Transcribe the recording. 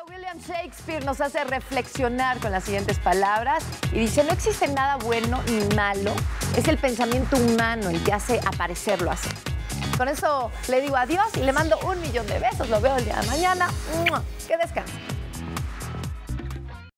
William Shakespeare nos hace reflexionar con las siguientes palabras y dice: no existe nada bueno ni malo, es el pensamiento humano el que hace aparecerlo así. Con eso le digo adiós y le mando 1.000.000 de besos. Lo veo el día de mañana. Que descanse.